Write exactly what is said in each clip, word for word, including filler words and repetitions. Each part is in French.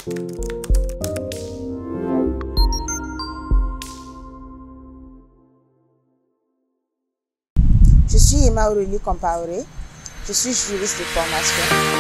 Je suis Emma Aurélie Compaoré, je suis juriste de formation.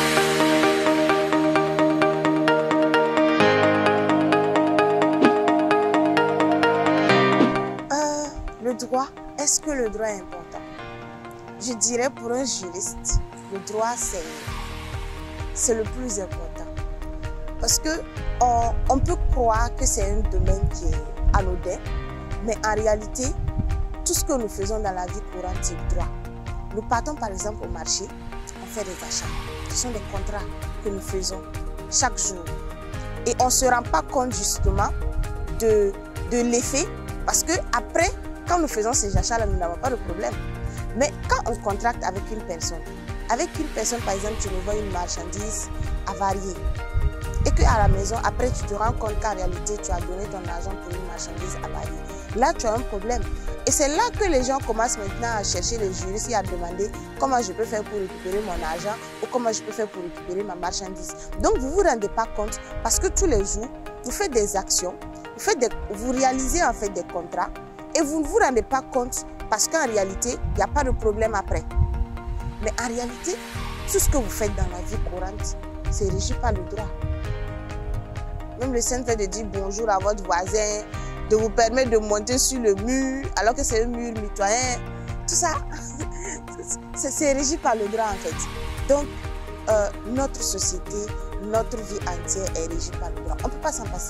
Euh, le droit, est-ce que le droit est important? Je dirais pour un juriste, le droit c'est le plus important. Parce que on, on peut croire que c'est un domaine qui est anodin, mais en réalité, tout ce que nous faisons dans la vie courante, c'est le droit. Nous partons par exemple au marché, on fait des achats. Ce sont des contrats que nous faisons chaque jour. Et on ne se rend pas compte justement de, de l'effet, parce que après, quand nous faisons ces achats-là, nous n'avons pas de problème. Mais quand on contracte avec une personne, avec une personne par exemple, tu nous vends une marchandise avariée, et qu'à la maison, après tu te rends compte qu'en réalité, tu as donné ton argent pour une marchandise avariée. Là, tu as un problème. Et c'est là que les gens commencent maintenant à chercher les juristes et à demander comment je peux faire pour récupérer mon argent ou comment je peux faire pour récupérer ma marchandise. Donc, vous ne vous rendez pas compte parce que tous les jours, vous faites des actions, vous, faites des, vous réalisez en fait des contrats et vous ne vous rendez pas compte parce qu'en réalité, il n'y a pas de problème après. Mais en réalité, tout ce que vous faites dans la vie courante, c'est régi par le droit. Même le simple fait de dire bonjour à votre voisin, de vous permettre de monter sur le mur, alors que c'est un mur mitoyen, tout ça, c'est régi par le droit en fait. Donc, euh, notre société, notre vie entière est régie par le droit. On ne peut pas s'en passer.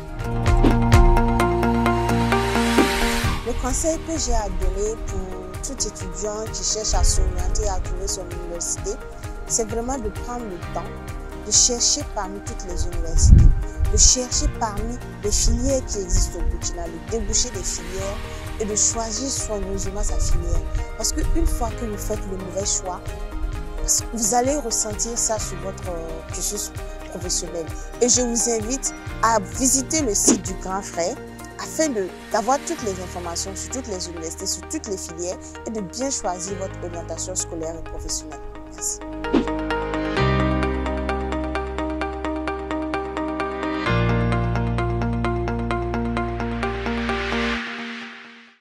Le conseil que j'ai à donner pour tout étudiant qui cherche à s'orienter et à trouver son université, c'est vraiment de prendre le temps de chercher parmi toutes les universités, de chercher parmi les filières qui existent au Burkina, de déboucher des filières et de choisir soigneusement sa filière. Parce qu'une fois que vous faites le mauvais choix, vous allez ressentir ça sur votre cursus professionnel. Et je vous invite à visiter le site du Grand Frère afin d'avoir toutes les informations sur toutes les universités, sur toutes les filières et de bien choisir votre orientation scolaire et professionnelle. Merci.